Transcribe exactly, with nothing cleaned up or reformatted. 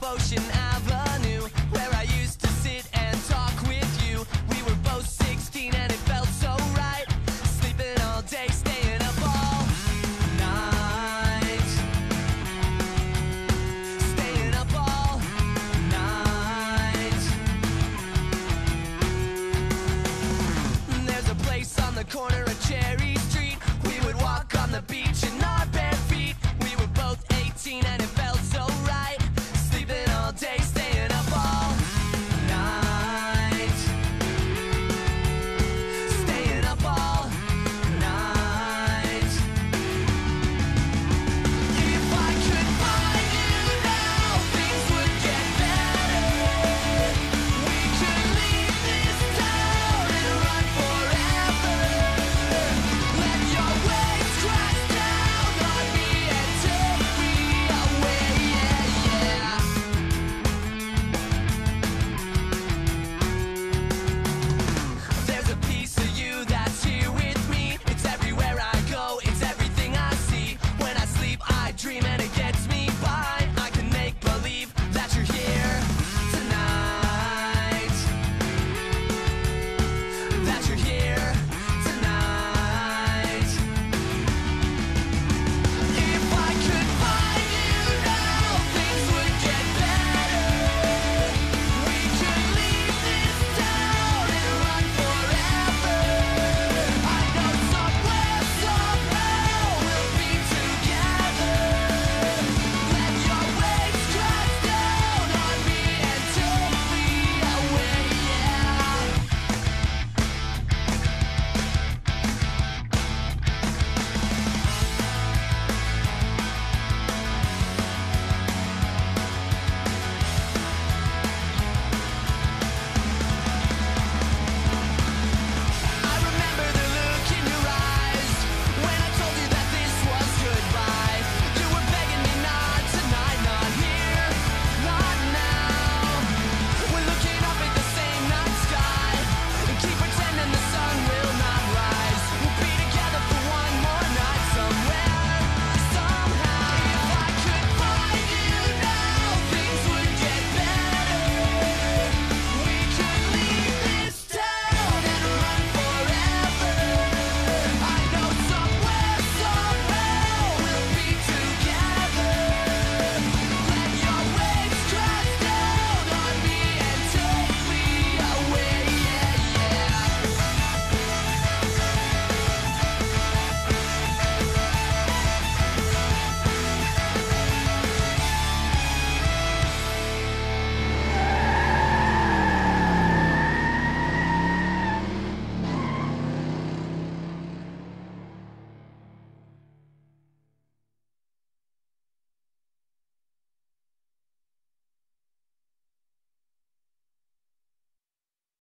Ocean Avenue, where I used to sit and talk with you. We were both sixteen and it felt so right, sleeping all day, staying up all night, staying up all night. There's a place on the corner